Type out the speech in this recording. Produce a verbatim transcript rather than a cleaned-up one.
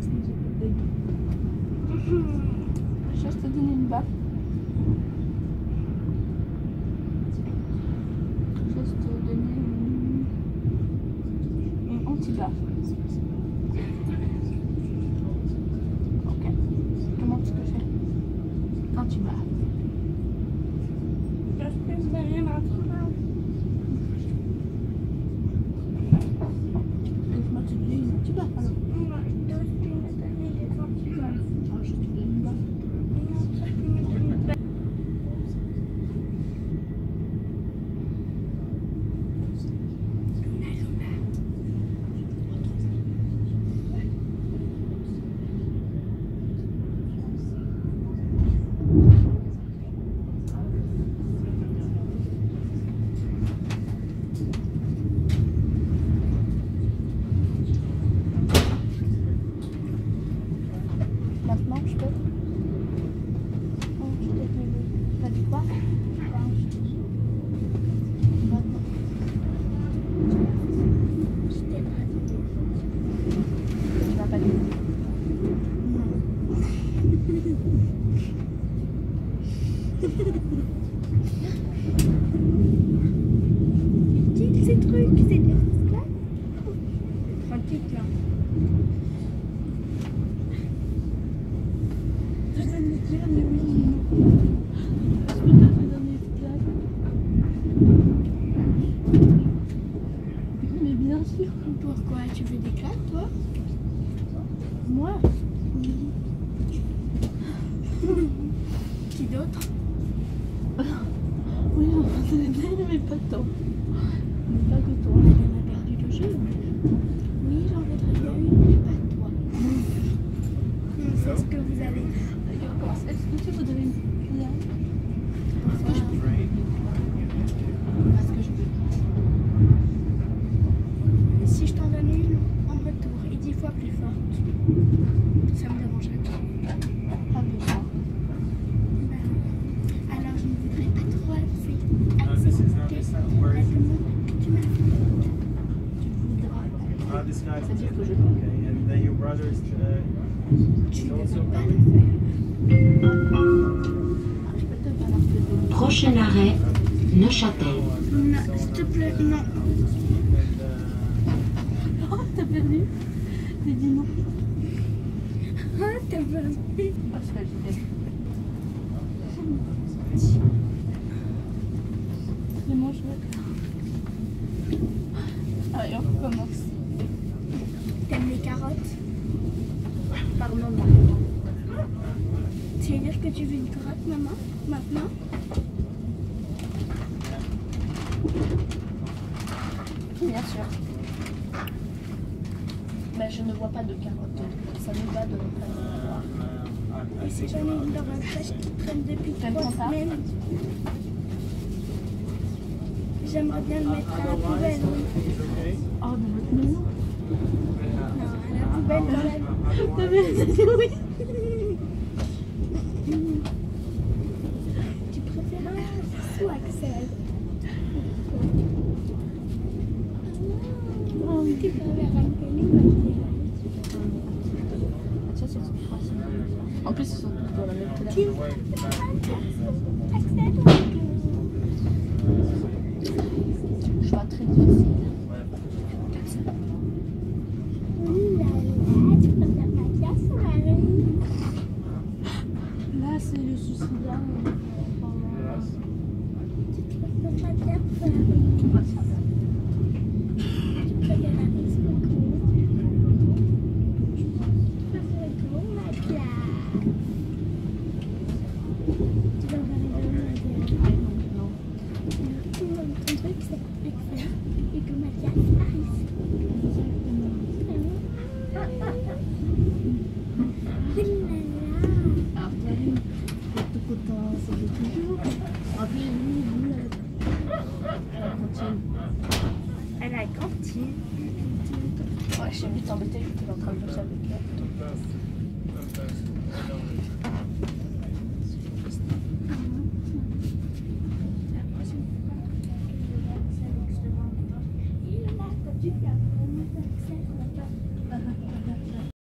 Je vais te donner une baffe. Je vais te donner une, une anti-baffe. Ok. Comment est-ce que je fais? Anti-baffe. Laisse-moi te donner une anti-baffe alors. Maintenant, je peux. Oh, je t'ai fait le. T'as dit quoi? Maintenant. Je t'ai pas dit. Tu vas pas dire. Dis ces trucs, c'est des esclaves. Tranquille là. Je vais me dire, mais oui, non. Est-ce que t'as fait un esclave? Mais bien sûr. Pourquoi? Tu veux des claques, toi? Moi? Oui. Qui d'autre? Oui, j'en ai bien, mais pas tant. Mais pas que toi. On a perdu le jeu. Oui, j'en voudrais bien une, mais pas toi. C'est ce que vous avez. Est-ce que tu voudrais une là? Parce que je peux. Parce que je peux. Si je t'en donne une en retour et dix fois plus forte, ça me dérangerait pas. Pas besoin. Ben, alors je ne voudrais pas trop accepter. Tu m'as fait. Tu voudras. C'est-à-dire que je peux. Tu ne peux pas le faire. Je peux te balancer. Prochain arrêt, Neuchâtel. Non, s'il te plaît, non. Oh, t'as perdu? J'ai dit non. Ah, t'as perdu. Oh, je fais le C'est mon chouette. Allez, on recommence. T'aimes les carottes? Par moment. Tu veux dire que tu veux une carotte, maman? Maintenant? Bien sûr. Mais je ne vois pas de carottes. Ça me va de ne pas le voir. Et si j'en ai une dans ma poche qui traîne depuis Tu trois aimes pas? semaines? J'aimerais bien le mettre à la poubelle. Oh, mais non. Non, à la poubelle dans la... T'as vu? Oui. Tu préfères sous Axel? Oh, tu peux avoir un câlin. Ça, c'est trop facile. En plus, ils sont tous dans la même couleur. Tu veux Axel? Choix très difficile. Là, c'est le suicida. À la cantine. Ouais, je suis vite embêtée, j'étais en train de bosser avec elle.